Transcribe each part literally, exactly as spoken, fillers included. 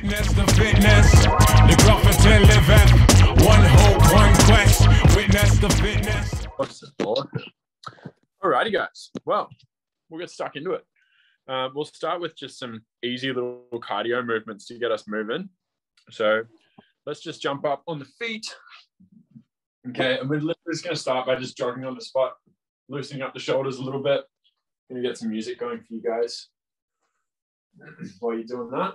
Witness the fitness, the Grofferton living, one hope, one quest, witness the fitness. Alrighty guys, well, we'll get stuck into it. Uh, we'll start with just some easy little cardio movements to get us moving. So let's just jump up on the feet. Okay, and we're literally just gonna start by just jogging on the spot, loosening up the shoulders a little bit. Gonna get some music going for you guys while you're doing that.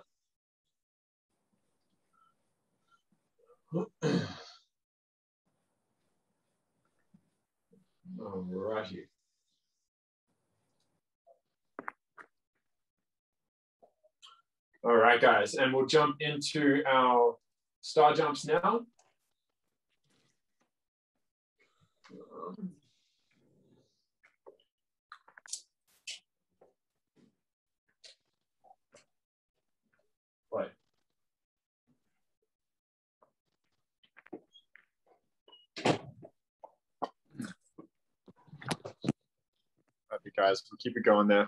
Alrighty. All right, guys, and we'll jump into our star jumps now. Play. Perfect, guys. We'll keep it going there.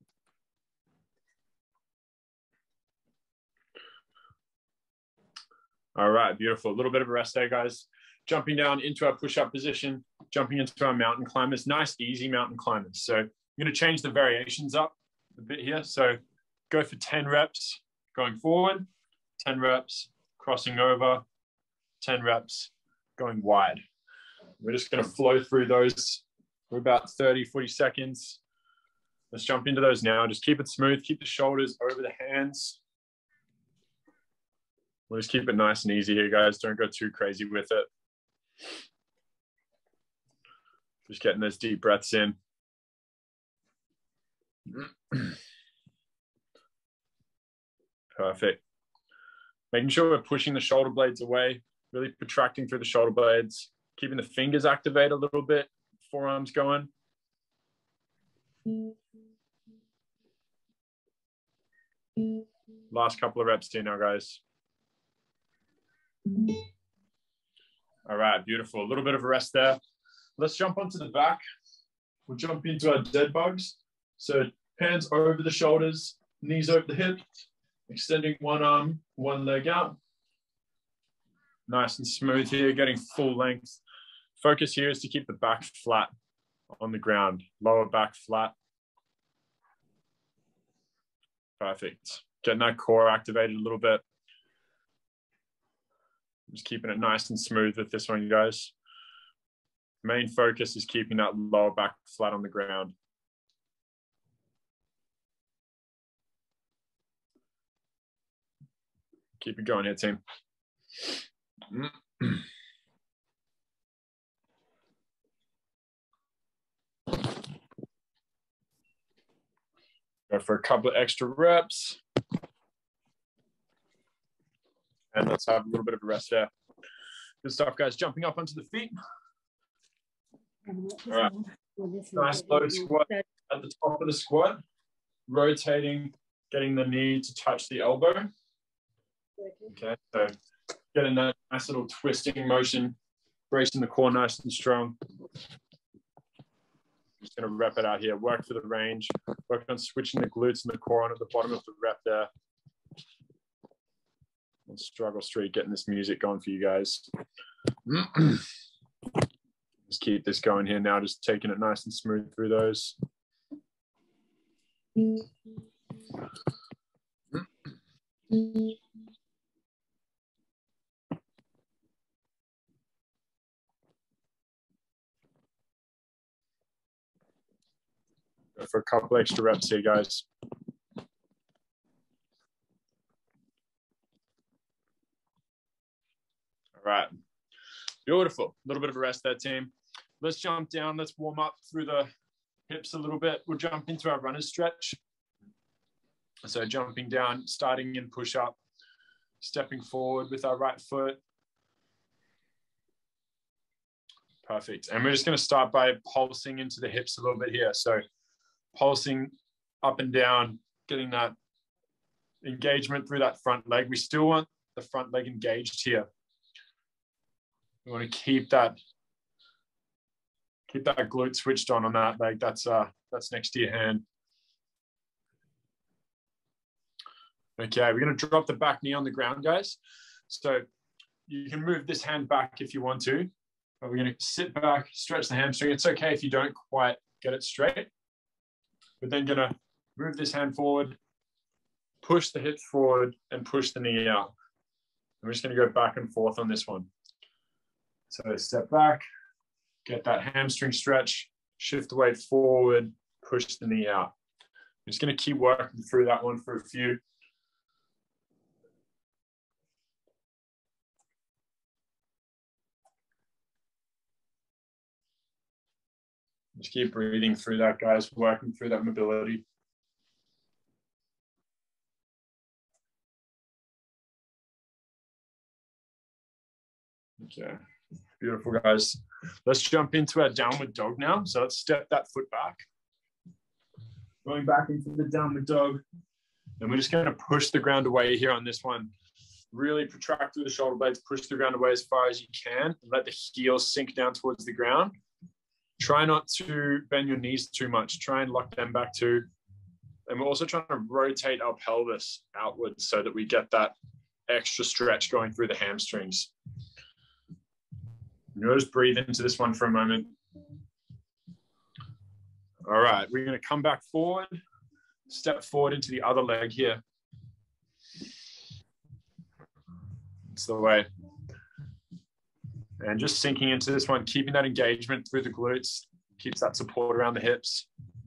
All right, beautiful. A little bit of a rest there, guys. Jumping down into our push-up position, jumping into our mountain climbers. Nice, easy mountain climbers. So I'm going to change the variations up a bit here. So go for ten reps going forward, ten reps crossing over, ten reps going wide. We're just going to flow through those for about thirty, forty seconds. Let's jump into those now. Just keep it smooth. Keep the shoulders over the hands. We'll just keep it nice and easy here, guys. Don't go too crazy with it. Just getting those deep breaths in. Perfect. Making sure we're pushing the shoulder blades away, really protracting through the shoulder blades, keeping the fingers activated a little bit, forearms going. Last couple of reps here now, guys. All right, beautiful. A little bit of a rest there. Let's jump onto the back. We'll jump into our dead bugs. So hands over the shoulders, knees over the hips, extending one arm, one leg out. Nice and smooth here, getting full length. Focus here is to keep the back flat on the ground, lower back flat. Perfect. Getting that core activated a little bit. Just keeping it nice and smooth with this one, guys. Main focus is keeping that lower back flat on the ground. Keep it going here, team. Go for a couple of extra reps. And let's have a little bit of a rest there. Good stuff, guys. Jumping up onto the feet. All right. Nice low squat at the top of the squat. Rotating, getting the knee to touch the elbow. Okay, so getting that nice little twisting motion, bracing the core nice and strong. Just going to rep it out here. Work for the range. Work on switching the glutes and the core on at the bottom of the rep there. And struggle street, getting this music going for you guys. Just keep this going here now, just taking it nice and smooth through those. Go for a couple extra reps here, guys. All right, beautiful. A little bit of a rest there, team. Let's jump down. Let's warm up through the hips a little bit. We'll jump into our runner's stretch. So jumping down, starting in push up, stepping forward with our right foot. Perfect. And we're just going to start by pulsing into the hips a little bit here. So pulsing up and down, getting that engagement through that front leg. We still want the front leg engaged here. We want to keep that, keep that glute switched on on that leg. That's uh, that's next to your hand. Okay, we're going to drop the back knee on the ground, guys. So you can move this hand back if you want to, but we're going to sit back, stretch the hamstring. It's okay if you don't quite get it straight. We're then going to move this hand forward, push the hips forward, and push the knee out. I'm just going to go back and forth on this one. So step back, get that hamstring stretch, shift the weight forward, push the knee out. I'm just going to keep working through that one for a few. Just keep breathing through that, guys, working through that mobility. Okay, beautiful, guys. Let's jump into our downward dog now. So let's step that foot back. Going back into the downward dog. And we're just going to push the ground away here on this one. Really protract through the shoulder blades, push the ground away as far as you can, and let the heels sink down towards the ground. Try not to bend your knees too much. Try and lock them back too. And we're also trying to rotate our pelvis outwards so that we get that extra stretch going through the hamstrings. You'll just breathe into this one for a moment. All right, we're going to come back forward, step forward into the other leg here. That's the way. And just sinking into this one, keeping that engagement through the glutes, keeps that support around the hips.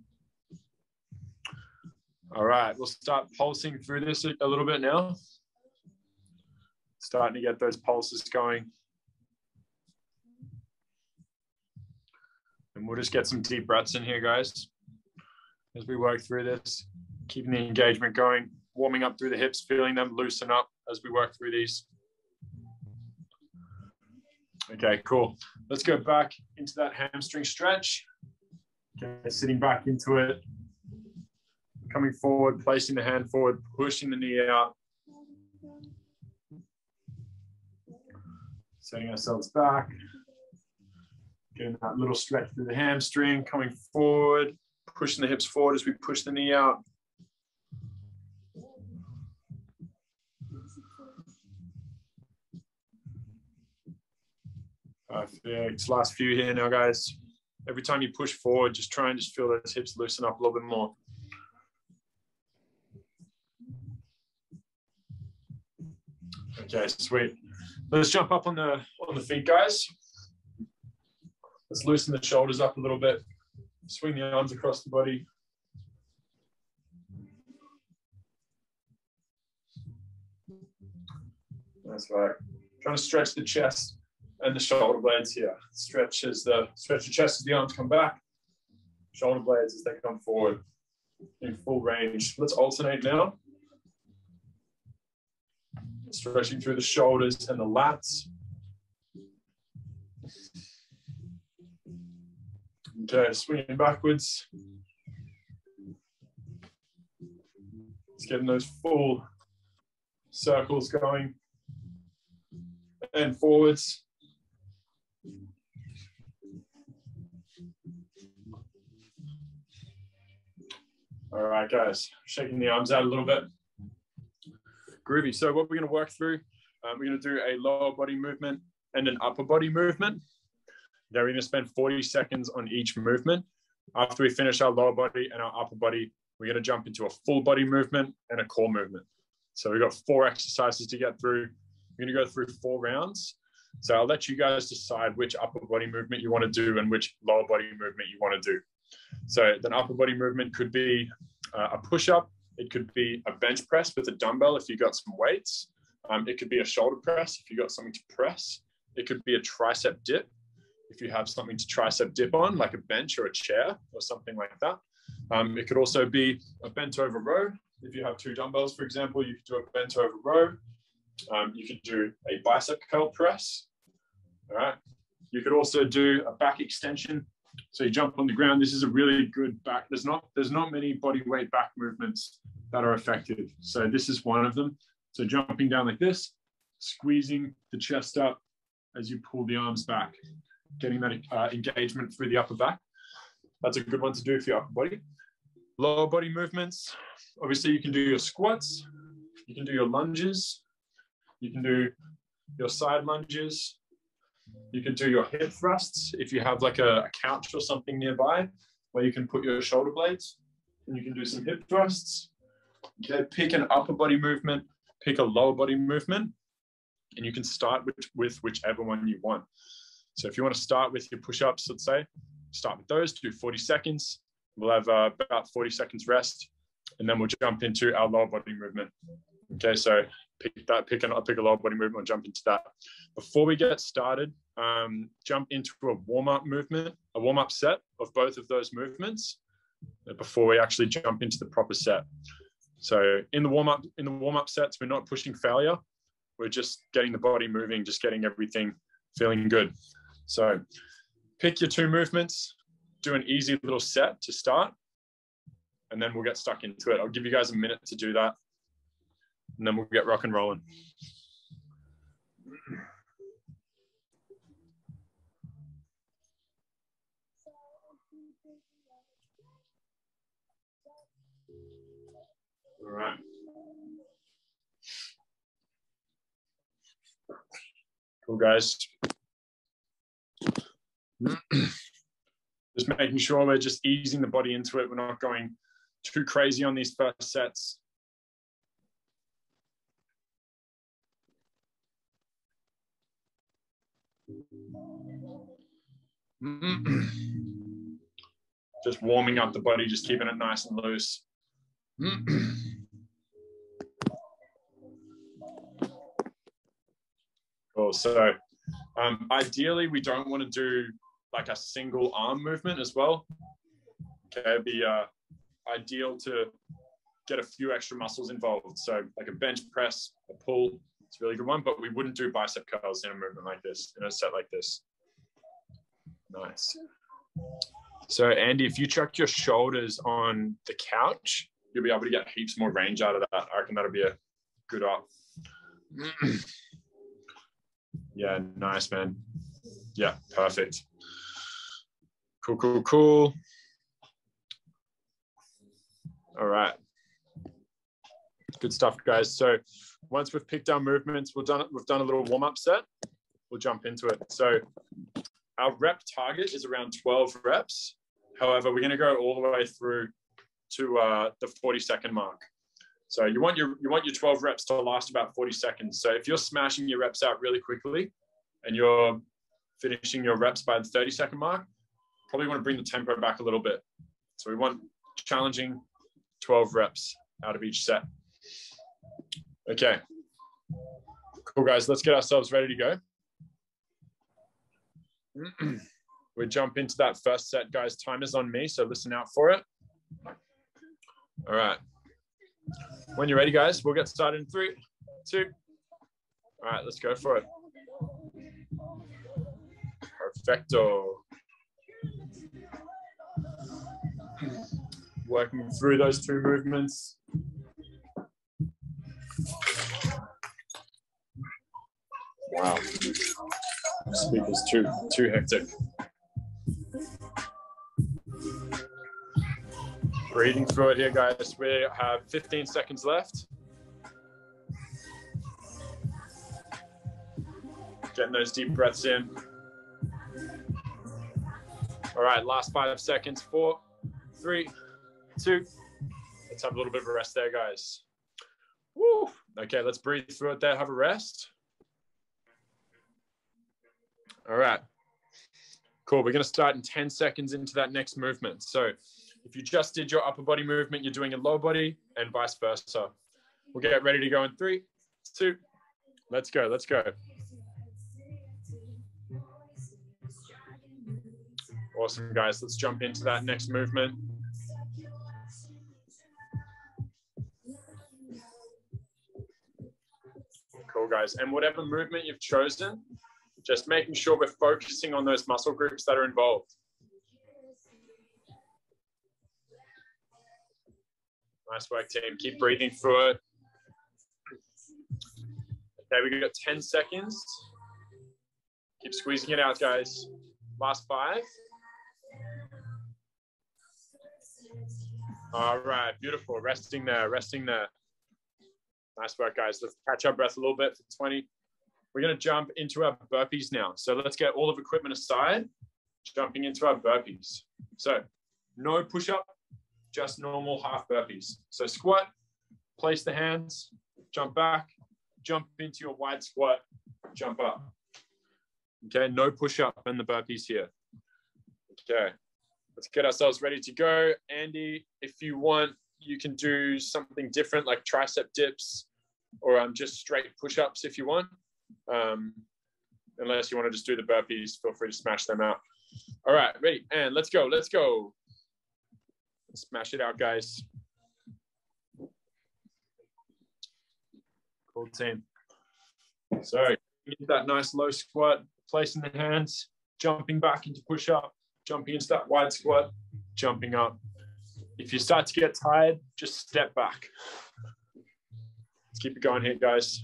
All right, we'll start pulsing through this a little bit now. Starting to get those pulses going. And we'll just get some deep breaths in here, guys, as we work through this, keeping the engagement going, warming up through the hips, feeling them loosen up as we work through these. Okay, cool. Let's go back into that hamstring stretch. Okay, sitting back into it, coming forward, placing the hand forward, pushing the knee out. Setting ourselves back. Getting that little stretch through the hamstring, coming forward, pushing the hips forward as we push the knee out. Perfect. Last few here now, guys. Every time you push forward, just try and just feel those hips loosen up a little bit more. Okay, sweet. Let's jump up on the on the feet, guys. Let's loosen the shoulders up a little bit. Swing the arms across the body. That's right. Trying to stretch the chest and the shoulder blades here. Stretch as the stretch the chest as the arms come back. Shoulder blades as they come forward in full range. Let's alternate now. Stretching through the shoulders and the lats. Okay, swinging backwards. Just getting those full circles going. And forwards. All right, guys, shaking the arms out a little bit. Groovy. So what we're going to work through, um, we're going to do a lower body movement and an upper body movement. Now we're going to spend forty seconds on each movement. After we finish our lower body and our upper body, we're going to jump into a full body movement and a core movement. So we've got four exercises to get through. We're going to go through four rounds. So I'll let you guys decide which upper body movement you want to do and which lower body movement you want to do. So the upper body movement could be uh, a push-up. It could be a bench press with a dumbbell if you got some weights. Um, it could be a shoulder press if you got something to press. It could be a tricep dip if you have something to tricep dip on, like a bench or a chair or something like that. Um, it could also be a bent over row. If you have two dumbbells, for example, you could do a bent over row. Um, you could do a bicep curl press. All right. You could also do a back extension. So you jump on the ground. This is a really good back. There's not, there's not many body weight back movements that are effective. So this is one of them. So jumping down like this, squeezing the chest up as you pull the arms back, getting that uh, engagement through the upper back. That's a good one to do for your upper body. Lower body movements. Obviously you can do your squats. You can do your lunges. You can do your side lunges. You can do your hip thrusts if you have like a, a couch or something nearby where you can put your shoulder blades, and you can do some hip thrusts. Okay, pick an upper body movement, pick a lower body movement, and you can start with, with whichever one you want. So if you want to start with your push-ups, let's say, start with those, do forty seconds. We'll have uh, about forty seconds rest, and then we'll jump into our lower body movement. Okay, so pick that, pick, an, pick a lower body movement, and jump into that. Before we get started, um, jump into a warm-up movement, a warm-up set of both of those movements before we actually jump into the proper set. So in the warm-up, in the warm-up sets, we're not pushing failure. We're just getting the body moving, just getting everything feeling good. So pick your two movements, do an easy little set to start, and then we'll get stuck into it. I'll give you guys a minute to do that, and then we'll get rock and rolling. All right. Cool, guys. Just making sure we're just easing the body into it. We're not going too crazy on these first sets. Just warming up the body, just keeping it nice and loose. Cool. So um, ideally, we don't want to do like a single arm movement as well. Okay, it'd be uh, ideal to get a few extra muscles involved. So like a bench press, a pull, it's a really good one, but we wouldn't do bicep curls in a movement like this, in a set like this. Nice. So Andy, if you chuck your shoulders on the couch, you'll be able to get heaps more range out of that. I reckon that'll be a good up. Yeah, nice, man. Yeah, perfect. Cool, cool, cool. All right. Good stuff, guys. So once we've picked our movements, we've done, we've done a little warm-up set. We'll jump into it. So our rep target is around twelve reps. However, we're going to go all the way through to uh, the forty second mark. So you want your you want your twelve reps to last about forty seconds. So if you're smashing your reps out really quickly and you're finishing your reps by the thirty second mark, probably want to bring the tempo back a little bit. So we want challenging twelve reps out of each set. Okay. Cool, guys. Let's get ourselves ready to go. We jump into that first set, guys. Time is on me, so listen out for it. All right. When you're ready, guys, we'll get started in three, two. All right, let's go for it. Perfecto. Working through those two movements. Wow. Speaker's too, too hectic. Breathing through it here, guys. We have fifteen seconds left. Getting those deep breaths in. All right, last five seconds. Four, three, two. Let's have a little bit of a rest there, guys. Woo. Okay, let's breathe through it there. Have a rest. All right. Cool. We're going to start in ten seconds into that next movement. So if you just did your upper body movement, you're doing a lower body and vice versa. We'll get ready to go in three, two. Let's go. Let's go. Awesome, guys. Let's jump into that next movement. Cool, guys. And whatever movement you've chosen, just making sure we're focusing on those muscle groups that are involved. Nice work, team. Keep breathing through it. Okay, we got ten seconds. Keep squeezing it out, guys. Last five. All right, beautiful. Resting there, resting there. Nice work, guys. Let's catch our breath a little bit for twenty. We're going to jump into our burpees now. So let's get all of equipment aside, jumping into our burpees. So no push-up, just normal half burpees. So squat, place the hands, jump back, jump into your wide squat, jump up. Okay, no push-up in the burpees here. Okay, let's get ourselves ready to go. Andy, if you want, you can do something different like tricep dips or um, just straight push-ups if you want. Um, unless you want to just do the burpees, feel free to smash them out. All right, ready, and let's go, let's go. Smash it out, guys. Cool team. So get that nice low squat, placing the hands, jumping back into push-up, jumping into that wide squat, jumping up. If you start to get tired, just step back. Let's keep it going here, guys.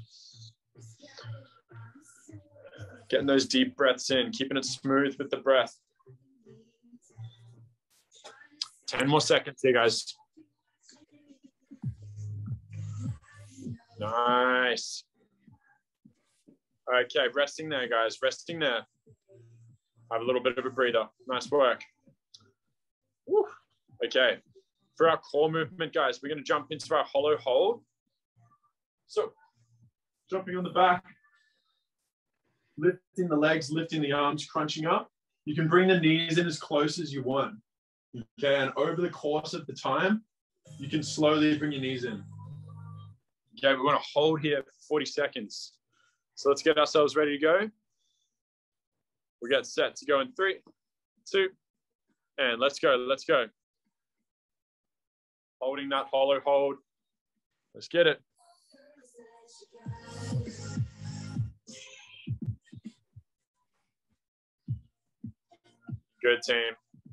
Getting those deep breaths in, keeping it smooth with the breath. ten more seconds here, guys. Nice. Okay, resting there, guys. Resting there. Have a little bit of a breather. Nice work. Woo. Okay. For our core movement, guys, we're going to jump into our hollow hold. So, jumping on the back, lifting the legs, lifting the arms, crunching up. You can bring the knees in as close as you want. Okay, and over the course of the time, you can slowly bring your knees in. Okay, we want to hold here for forty seconds. So let's get ourselves ready to go. We get set to go in three, two, and let's go, let's go. Holding that hollow hold. Let's get it. Good team.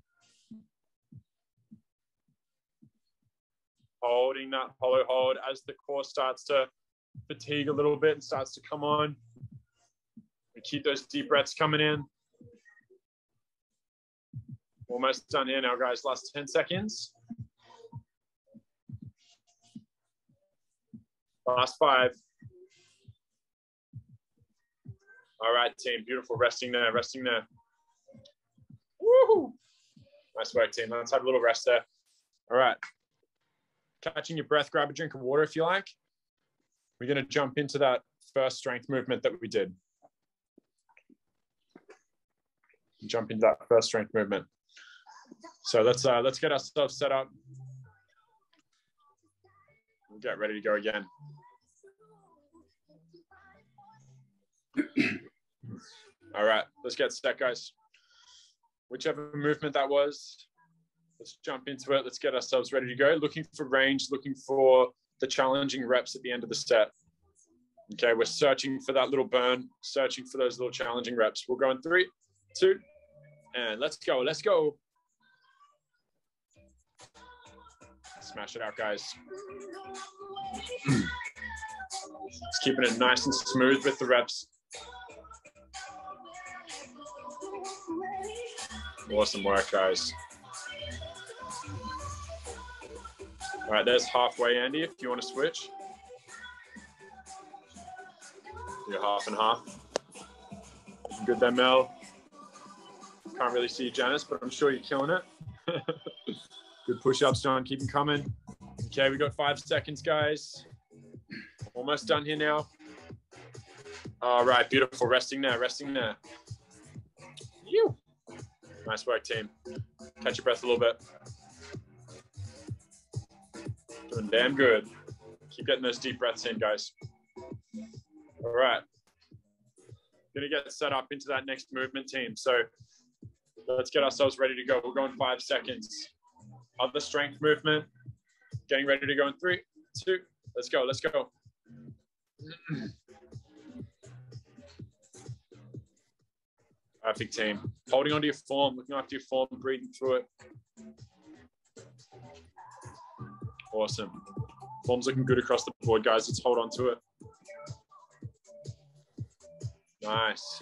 Holding that hollow hold as the core starts to fatigue a little bit and starts to come on. We keep those deep breaths coming in. Almost done here now, guys. Last ten seconds. Last five. All right, team. Beautiful. Resting there, resting there. Woohoo! Nice work, team. Let's have a little rest there. All right. Catching your breath, grab a drink of water if you like. We're going to jump into that first strength movement that we did. Jump into that first strength movement. So let's uh, let's get ourselves set up. We'll get ready to go again. All right, let's get set, guys. Whichever movement that was, let's jump into it. Let's get ourselves ready to go. Looking for range, looking for the challenging reps at the end of the set. Okay, we're searching for that little burn, searching for those little challenging reps. We'll go in three, two, and let's go, let's go. Smash it out, guys. Just keeping it nice and smooth with the reps. Awesome work, guys. All right, there's halfway, Andy, if you want to switch. Do half and half. Good there, Mel. Can't really see Janice, but I'm sure you're killing it. Good push-ups, John. Keep them coming. Okay, we got five seconds, guys. Almost done here now. All right, beautiful. Resting there, resting there. You. Nice work, team. Catch your breath a little bit. Doing damn good. Keep getting those deep breaths in, guys. All right. Gonna get set up into that next movement, team. So let's get ourselves ready to go. We're going five seconds. Other strength movement. Getting ready to go in three, two. Let's go, let's go. Perfect, team. Holding onto your form, looking after your form, breathing through it. Awesome. Form's looking good across the board, guys. Let's hold on to it. Nice.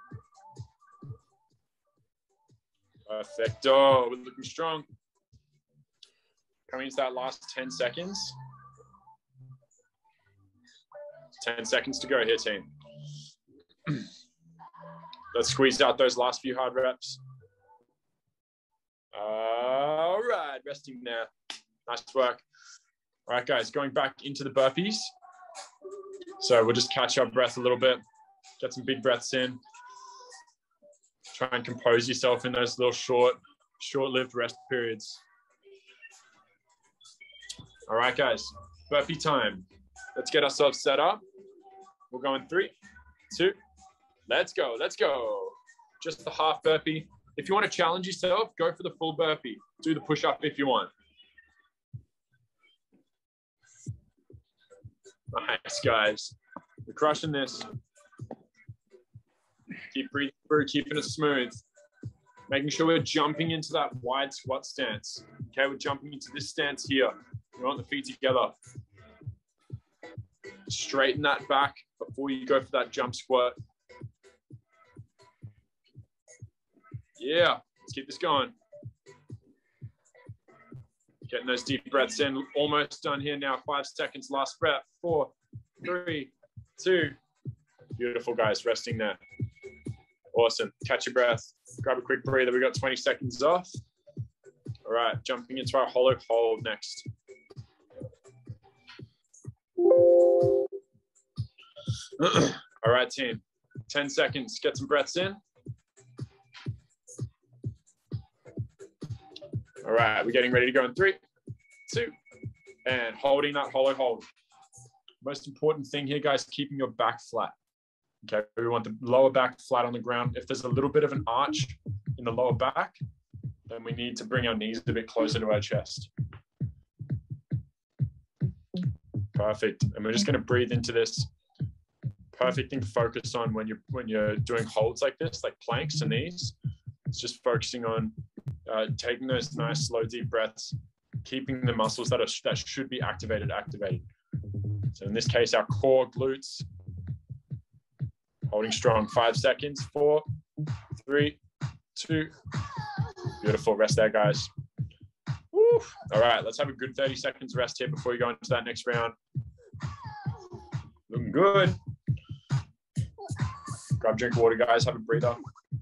Perfecto. We're looking strong. Coming into that last ten seconds. ten seconds to go here, team. Let's squeeze out those last few hard reps. All right, resting there. Nice work. All right, guys, going back into the burpees. So we'll just catch our breath a little bit, get some big breaths in. Try and compose yourself in those little short, short-lived rest periods. All right, guys, burpee time. Let's get ourselves set up. We'll go in three, two, let's go, let's go. Just the half burpee. If you want to challenge yourself, go for the full burpee. Do the push-up if you want. Nice, guys. We're crushing this. Keep breathing through, keeping it smooth. Making sure we're jumping into that wide squat stance. Okay, we're jumping into this stance here. We want the feet together. Straighten that back before you go for that jump squat. Yeah, let's keep this going. Getting those deep breaths in. Almost done here now. Five seconds, last breath. Four, three, two. Beautiful, guys. Resting there. Awesome. Catch your breath. Grab a quick breather. We got twenty seconds off. All right, jumping into our hollow hold next. All right, team. ten seconds. Get some breaths in. All right, we're getting ready to go in three, two, and holding that hollow hold. Most important thing here, guys, keeping your back flat. Okay, we want the lower back flat on the ground. If there's a little bit of an arch in the lower back, then we need to bring our knees a bit closer to our chest. Perfect. And we're just going to breathe into this. Perfect thing to focus on when you're when you're doing holds like this, like planks and these. It's just focusing on uh, taking those nice, slow, deep breaths, keeping the muscles that are that should be activated, activated. So in this case, our core, glutes, holding strong. Five seconds. Four, three, two. Beautiful. Rest there, guys. Woo. All right, let's have a good thirty seconds rest here before we go into that next round. Looking good. Grab a drink of water, guys. Have a breather.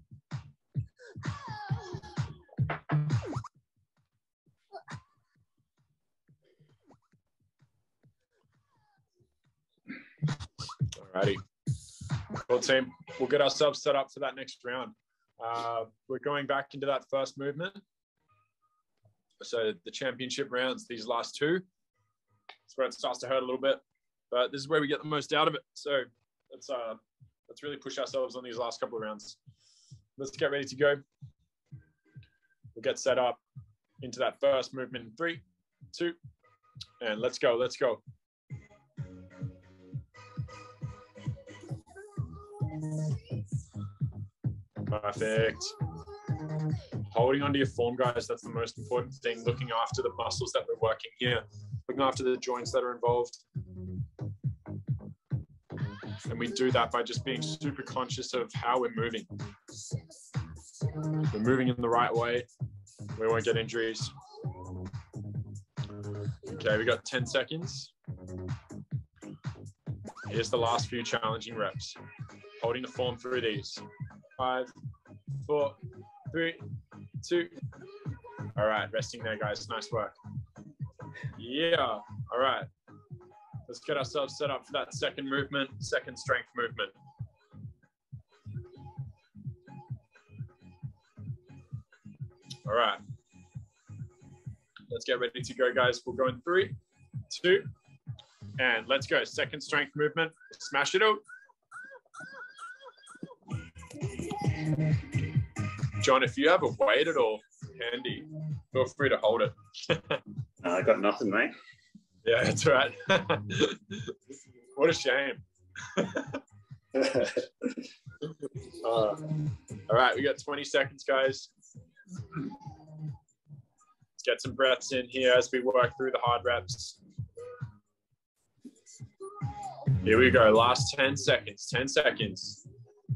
Alrighty. Cool, team. We'll get ourselves set up for that next round. Uh, we're going back into that first movement. So the championship rounds, these last two, that's where it starts to hurt a little bit, but this is where we get the most out of it. So let's uh, let's really push ourselves on these last couple of rounds. Let's get ready to go. We'll get set up into that first movement in three, two, and let's go. Let's go. Perfect. Holding onto your form, guys, that's the most important thing. Looking after the muscles that we're working here. Looking after the joints that are involved. And we do that by just being super conscious of how we're moving. We're moving in the right way. We won't get injuries. Okay, we got ten seconds. Here's the last few challenging reps. Holding the form through these. Five, four, three, two. All right, resting there, guys. Nice work. Yeah. All right. Let's get ourselves set up for that second movement, second strength movement. All right. Let's get ready to go, guys. We'll go in three, two, and let's go. Second strength movement. Smash it out. John, if you have a weight at all handy, feel free to hold it. uh, I got nothing, mate. Yeah, that's right. What a shame. uh, all right, we got twenty seconds, guys. Let's get some breaths in here as we work through the hard reps. Here we go. Last ten seconds. ten seconds.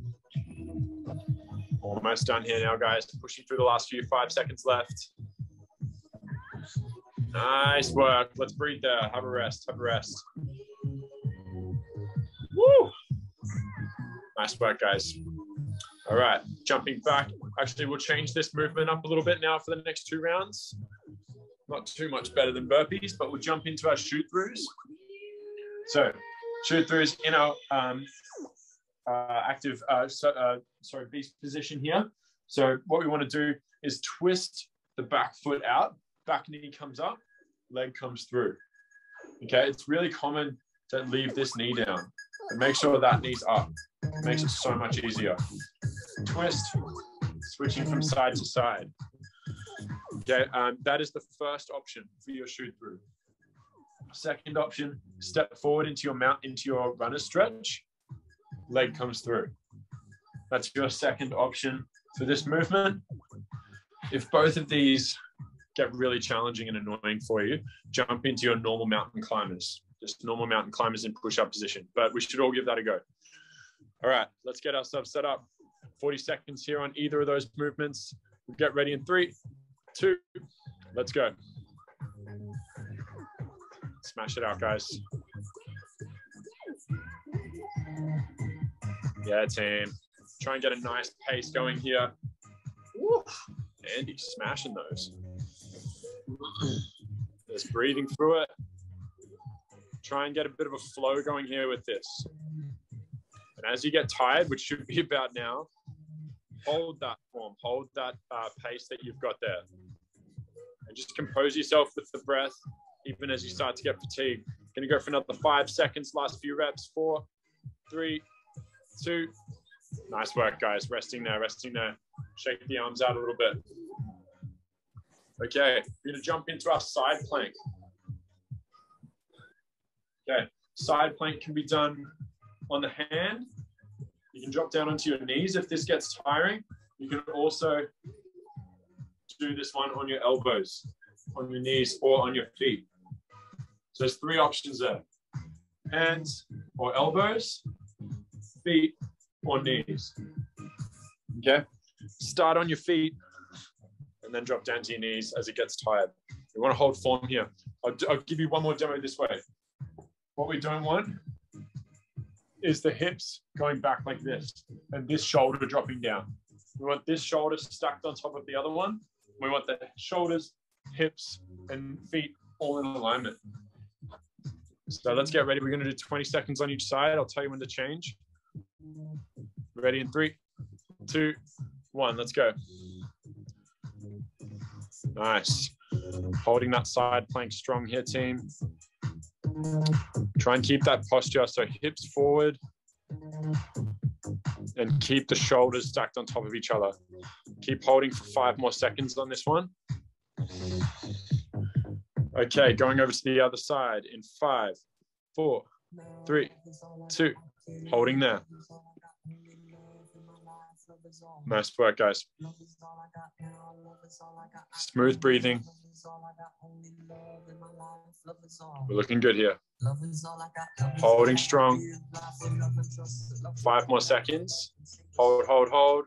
Almost done here now, guys. Pushing through the last few. Five seconds left. Nice work. Let's breathe there. Have a rest. Have a rest. Woo! Nice work, guys. All right, jumping back. Actually, we'll change this movement up a little bit now for the next two rounds. Not too much better than burpees, but we'll jump into our shoot throughs. So, shoot throughs in our um, uh, active, uh, so, uh, sorry, beast position here. So, what we want to do is twist the back foot out, back knee comes up, leg comes through. Okay, it's really common to leave this knee down and make sure that knee's up. It makes it so much easier. Twist, switching from side to side. Okay, um, that is the first option for your shoot through. Second option, step forward into your mount, into your runner stretch, leg comes through. That's your second option for this movement. If both of these get really challenging and annoying for you, jump into your normal mountain climbers, just normal mountain climbers in push-up position, but we should all give that a go. All right, let's get ourselves set up. forty seconds here on either of those movements. We'll get ready in three, two, let's go. Smash it out, guys. Yeah, team. Try and get a nice pace going here. Woo. Andy's smashing those. Just breathing through it. Try and get a bit of a flow going here with this. And as you get tired, which should be about now, hold that form, hold that uh, pace that you've got there. And just compose yourself with the breath, even as you start to get fatigued. Gonna go for another five seconds, last few reps. Four, three, two. Nice work, guys. Resting there, resting there. Shake the arms out a little bit. Okay, we're gonna jump into our side plank. Okay, side plank can be done on the hand. You can drop down onto your knees if this gets tiring. You can also do this one on your elbows, on your knees, or on your feet. So there's three options there. Hands or elbows, feet or knees. Okay, start on your feet and then drop down to your knees as it gets tired. You want to hold form here. I'll, I'll give you one more demo this way. What we don't want is the hips going back like this and this shoulder dropping down. We want this shoulder stacked on top of the other one. We want the shoulders, hips, and feet all in alignment. So let's get ready. We're going to do twenty seconds on each side. I'll tell you when to change. Ready in three, two, one. Let's go. Nice. Holding that side plank strong here, team. Try and keep that posture. So hips forward and keep the shoulders stacked on top of each other. Keep holding for five more seconds on this one. Okay, going over to the other side in five, four, three, two, holding there. Nice work, guys. Smooth breathing. We're looking good here. Holding strong. Five more seconds. Hold, hold, hold.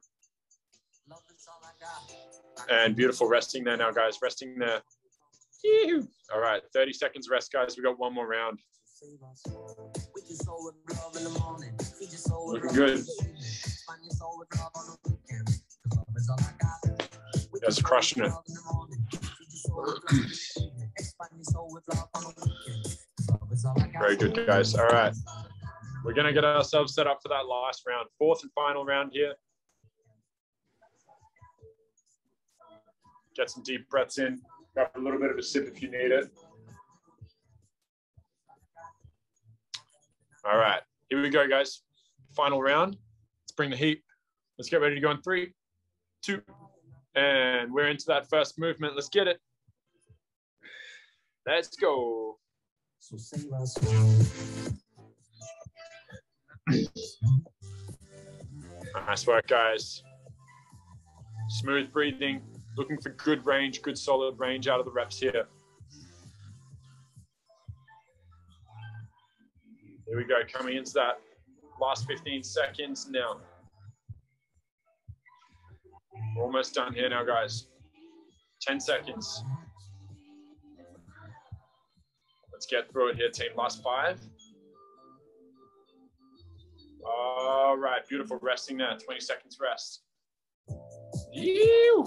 And beautiful resting there now, guys. Resting there. All right, thirty seconds rest, guys. We got one more round. Looking good. You guys are crushing it. Very good, guys. All right. We're going to get ourselves set up for that last round. Fourth and final round here. Get some deep breaths in. Grab a little bit of a sip if you need it. All right. Here we go, guys. Final round. Let's bring the heat. Let's get ready to go in three, two, and we're into that first movement. Let's get it. Let's go. Nice work, guys. Smooth breathing. Looking for good range, good solid range out of the reps here. Here we go, coming into that last fifteen seconds now. We're almost done here now, guys. ten seconds. Let's get through it here, team. Last five, All right, beautiful. Resting there. twenty seconds rest. Ew.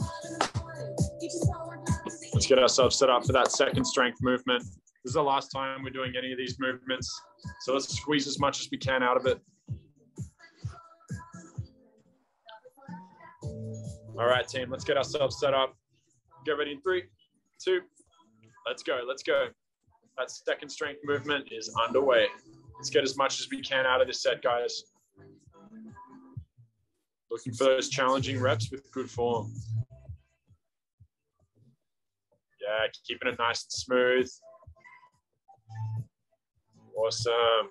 Let's get ourselves set up for that second strength movement. This is the last time we're doing any of these movements. So let's squeeze as much as we can out of it. All right, team, let's get ourselves set up. Get ready in three, two, let's go, let's go. That second strength movement is underway. Let's get as much as we can out of this set, guys. Looking for those challenging reps with good form. Yeah, keeping it nice and smooth. Awesome.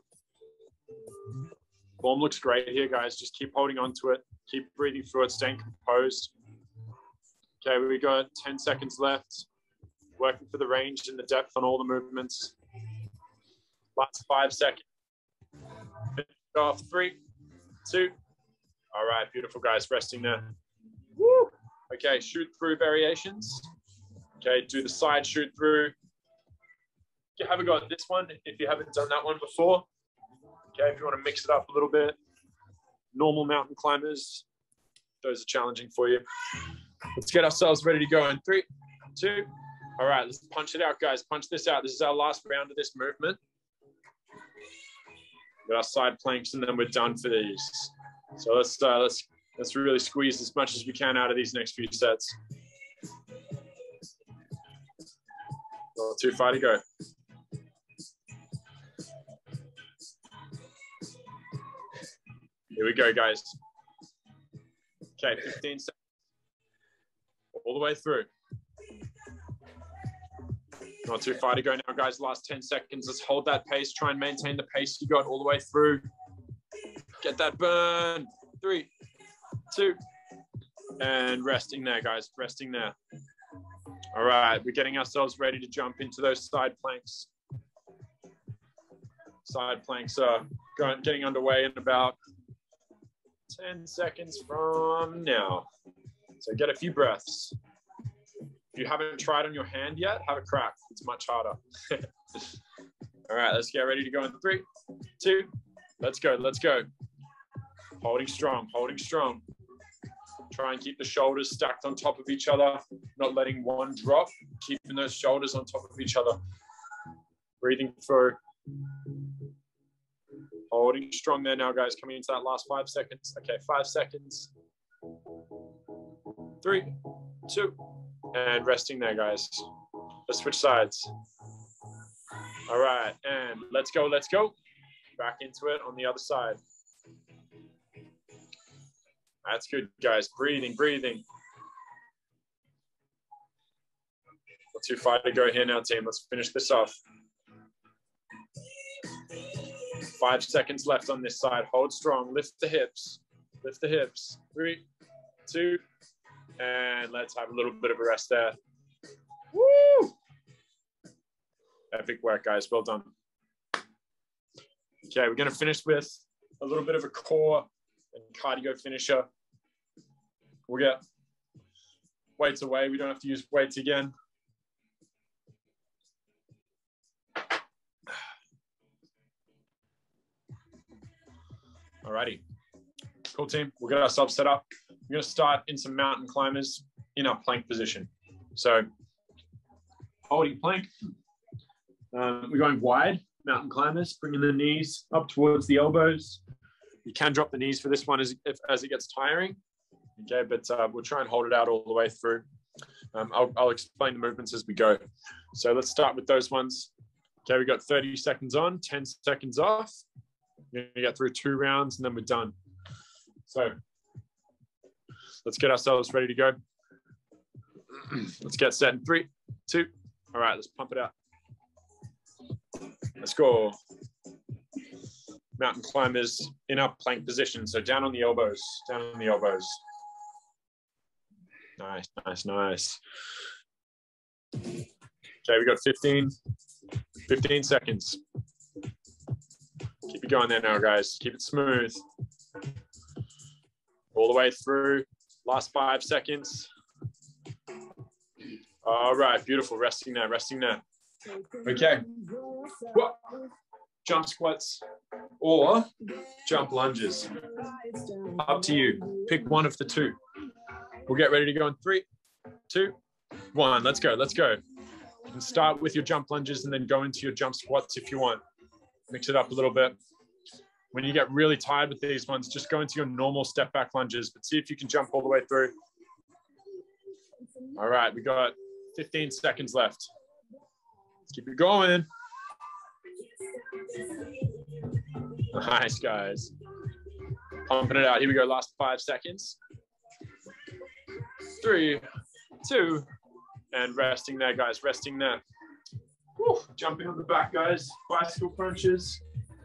Form looks great here, guys. Just keep holding on to it. Keep breathing through it, staying composed. Okay, we got ten seconds left. Working for the range and the depth on all the movements. Last five seconds. Finish off, three, two. All right, beautiful, guys, resting there. Woo! Okay, shoot through variations. Okay, do the side shoot through. You haven't got this one, if you haven't done that one before. Okay, if you want to mix it up a little bit. Normal mountain climbers, those are challenging for you. Let's get ourselves ready to go in three, two. All right, let's punch it out, guys. Punch this out. This is our last round of this movement. Got our side planks, and then we're done for these. So let's uh, let's let's really squeeze as much as we can out of these next few sets. Not too far to go. Here we go, guys. Okay, fifteen seconds. All the way through. Not too far to go now, guys. Last ten seconds. Let's hold that pace. Try and maintain the pace you got all the way through. Get that burn. Three, two, and resting there, guys. Resting there. All right, we're getting ourselves ready to jump into those side planks. Side planks are going, getting underway in about ten seconds from now. So get a few breaths. If you haven't tried on your hand yet, have a crack. It's much harder. All right, let's get ready to go in three, two, let's go, let's go. Holding strong, holding strong. Try and keep the shoulders stacked on top of each other, not letting one drop, keeping those shoulders on top of each other. Breathing through. Holding strong there now, guys, coming into that last five seconds. Okay, five seconds. Three, two, and resting there, guys. Let's switch sides. All right, and let's go, let's go. Back into it on the other side. That's good, guys. Breathing, breathing. Not too far to go here now, team. Let's finish this off. Five seconds left on this side. Hold strong. Lift the hips. Lift the hips. Three, two, and let's have a little bit of a rest there. Woo! Epic work, guys. Well done. Okay, we're going to finish with a little bit of a core and cardio finisher. We'll get weights away. We don't have to use weights again. Alrighty, cool, team. We'll get ourselves set up. We're going to start in some mountain climbers in our plank position. So holding plank, um, we're going wide, mountain climbers, bringing the knees up towards the elbows. You can drop the knees for this one as, if, as it gets tiring. Okay, but uh, we'll try and hold it out all the way through. Um, I'll, I'll explain the movements as we go. So let's start with those ones. Okay, we got thirty seconds on, ten seconds off. We're going to get through two rounds and then we're done. So let's get ourselves ready to go. Let's get set in three, two. All right, let's pump it out. Let's go. Mountain climbers in our plank position. So down on the elbows, down on the elbows. Nice, nice, nice. Okay, we got fifteen, fifteen seconds. Keep it going there now, guys. Keep it smooth. All the way through. Last five seconds. All right, beautiful. Resting there, resting there. Okay. Whoa. Jump squats. or jump lunges. Up to you. Pick one of the two. We'll get ready to go in three, two, one. Let's go. Let's go. You can start with your jump lunges and then go into your jump squats if you want. Mix it up a little bit. When you get really tired with these ones, just go into your normal step back lunges, but see if you can jump all the way through. All right, we got fifteen seconds left. Let's keep it going. Nice, guys. Pumping it out. Here we go. Last five seconds. Three, two, and resting there, guys. Resting there. Woo. Jumping on the back, guys. Bicycle crunches.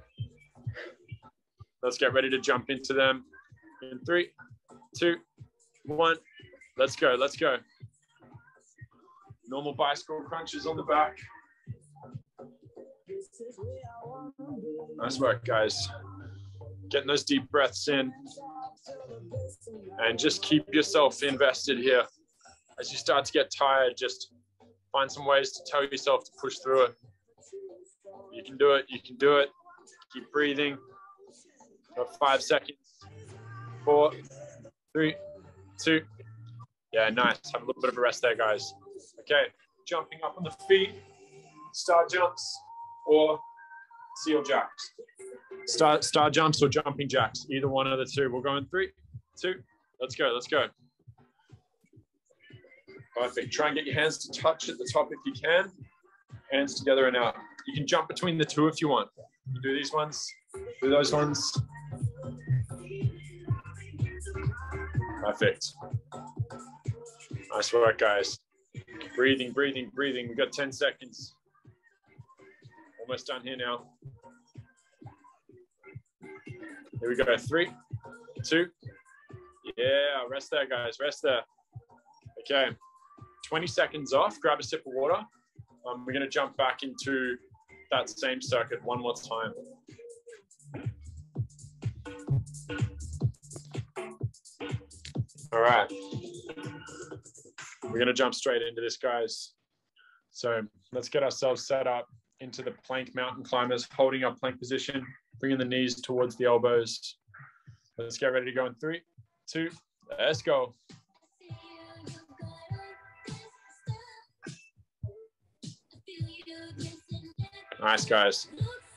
Let's get ready to jump into them in three, two, one. Let's go. Let's go. Normal bicycle crunches on the back. Nice work, guys. Getting those deep breaths in. And just keep yourself invested here. As you start to get tired, just find some ways to tell yourself to push through it. You can do it. You can do it. Keep breathing. Got five seconds. Four, three, two. Yeah, nice. Have a little bit of a rest there, guys. Okay, jumping up on the feet. Star jumps or seal jacks. Star, star jumps or jumping jacks. Either one of the two. We'll go in three, two. Let's go. Let's go. Perfect. Try and get your hands to touch at the top if you can. Hands together and out. You can jump between the two if you want. You do these ones. Do those ones. Perfect. Nice work, guys. Breathing, breathing, breathing. We've got ten seconds. Almost done here now. Here we go. Three, two. Yeah, rest there, guys. Rest there. Okay. twenty seconds off. Grab a sip of water. Um, we're going to jump back into that same circuit one more time. All right. We're going to jump straight into this, guys. So let's get ourselves set up into the plank mountain climbers, holding our plank position, bringing the knees towards the elbows. Let's get ready to go in three, two, let's go. Nice, guys.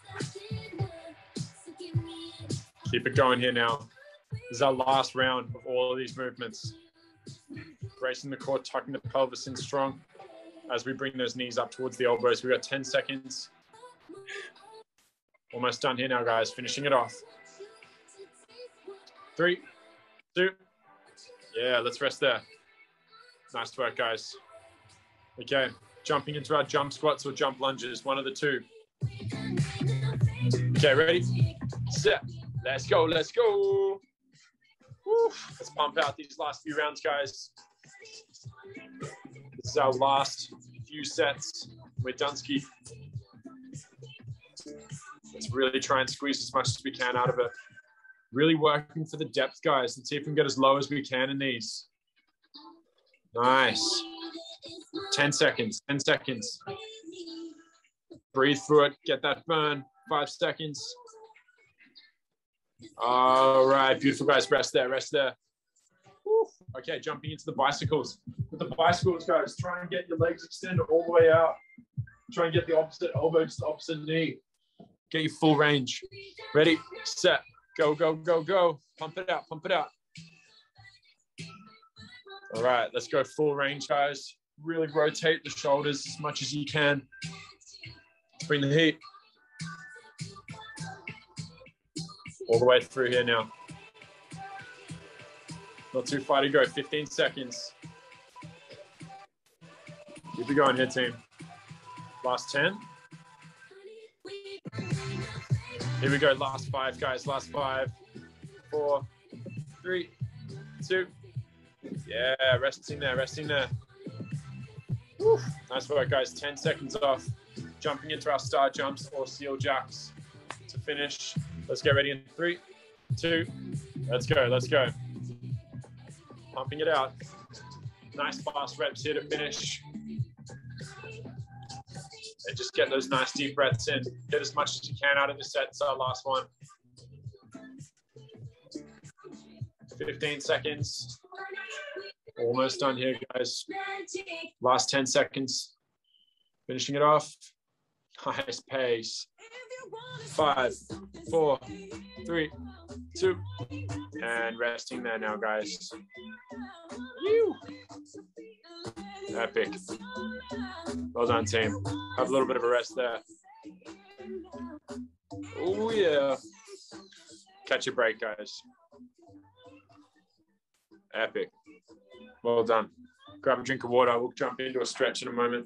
Keep it going here now. This is our last round of all of these movements. Bracing the core, tucking the pelvis in strong as we bring those knees up towards the elbows. We've got ten seconds. Almost done here now, guys. Finishing it off. Three, two. Yeah, let's rest there. Nice work, guys. Okay, jumping into our jump squats or jump lunges, one of the two. Okay, ready, set, let's go, let's go. Woo. Let's pump out these last few rounds, guys. This is our last few sets. We're done ski. Let's really try and squeeze as much as we can out of it. Really working for the depth, guys. Let's see if we can get as low as we can in these. Nice. ten seconds, ten seconds. Breathe through it, get that burn. Five seconds. All right, beautiful, guys. Rest there, rest there. Woo. Okay, jumping into the bicycles. With the bicycles, guys, try and get your legs extended all the way out. Try and get the opposite elbow to the opposite knee. Get your full range. Ready, set, go, go, go, go. Pump it out, pump it out. All right, let's go full range, guys. Really rotate the shoulders as much as you can. Bring the heat. All the way through here now. Not too far to go, fifteen seconds. Keep it going here, team. Last ten. Here we go, last five, guys, last five. Four, three, two. Yeah, resting there, resting there. Woo. Nice work, guys, ten seconds off. Jumping into our star jumps or seal jacks to finish. Let's get ready in three, two, let's go, let's go. Pumping it out. Nice fast reps here to finish. And just get those nice deep breaths in. Get as much as you can out of the set. It's our last one. fifteen seconds. Almost done here, guys. Last ten seconds. Finishing it off. Highest pace. Five, four, three, two, and resting there now, guys. Woo. Epic. Well done, team. Have a little bit of a rest there. Oh, yeah. Catch a break, guys. Epic. Well done. Grab a drink of water. We'll jump into a stretch in a moment.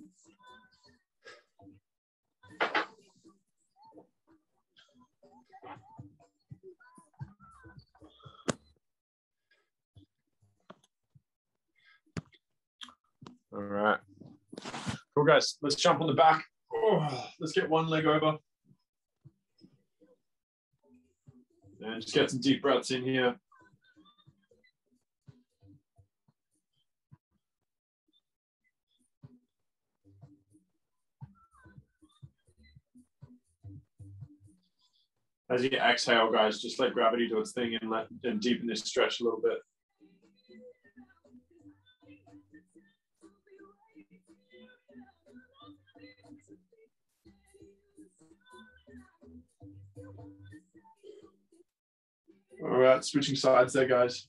All right. Cool, guys. Let's jump on the back. Oh, let's get one leg over. And just get some deep breaths in here. As you exhale, guys, just let gravity do its thing and let and deepen this stretch a little bit. All right, switching sides there, guys.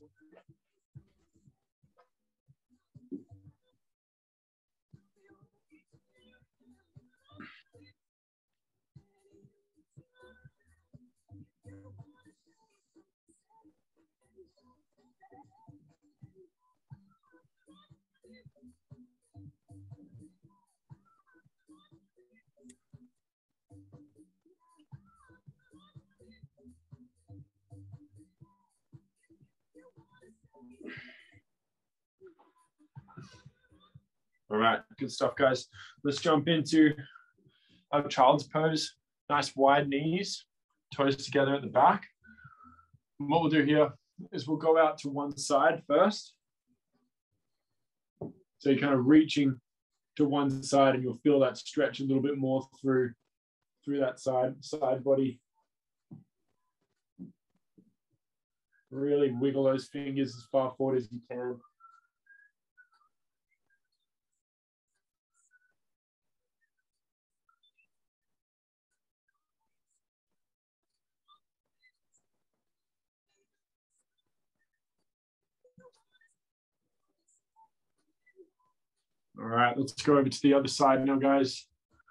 All right, good stuff, guys. Let's jump into our child's pose. Nice wide knees, toes together at the back. And what we'll do here is we'll go out to one side first. So you're kind of reaching to one side and you'll feel that stretch a little bit more through, through that side, side body. Really wiggle those fingers as far forward as you can. All right, let's go over to the other side now, guys.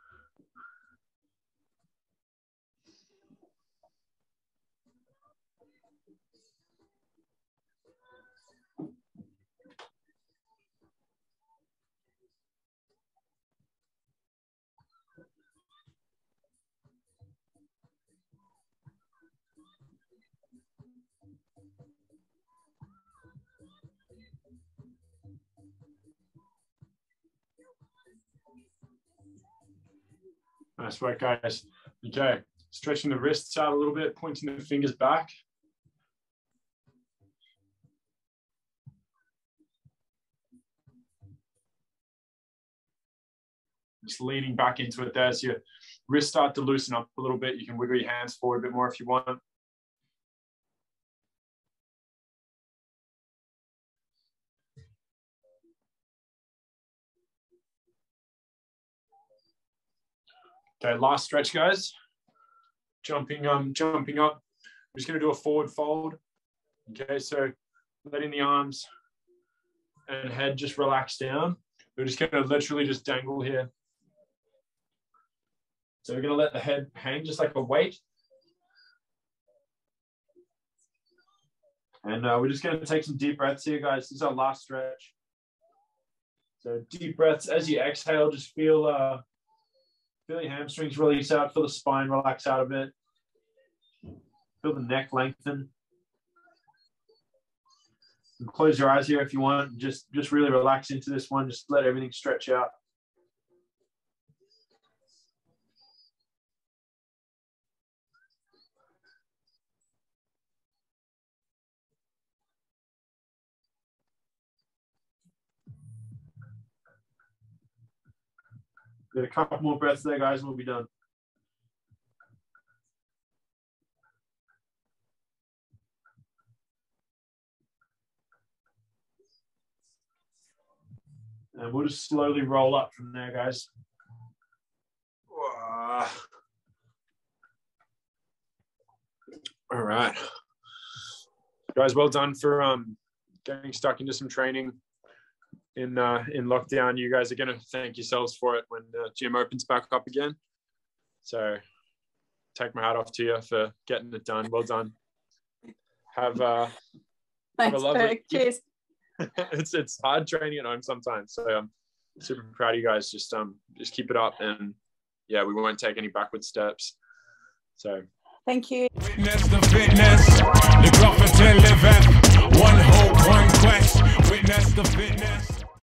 Nice work, guys. Okay, stretching the wrists out a little bit, pointing the fingers back. Just leaning back into it there. So your wrists start to loosen up a little bit. You can wiggle your hands forward a bit more if you want. Okay, last stretch, guys. Jumping, um, jumping up. I'm just going to do a forward fold. Okay, so letting the arms and head just relax down. We're just going to literally just dangle here. So we're going to let the head hang just like a weight. And uh, we're just going to take some deep breaths here, guys. This is our last stretch. So deep breaths as you exhale, just feel... Uh, Feel your hamstrings release out, feel the spine relax out a bit. Feel the neck lengthen. And close your eyes here if you want. Just, just really relax into this one. Just let everything stretch out. Get a couple more breaths there, guys, and we'll be done. And we'll just slowly roll up from there, guys. All right. Guys, well done for um, getting stuck into some training in uh, in lockdown. You guys are going to thank yourselves for it when the gym opens back up again. So take my hat off to you for getting it done. Well done. Have, uh, Thanks, have a lovely... Ferg. Cheers. it's it's hard training at home sometimes. So I'm super proud of you guys. Just um just keep it up, and yeah, we won't take any backward steps. So thank you. Witness the fitness, the Gruffington event. One hope, one quest. Witness the fitness.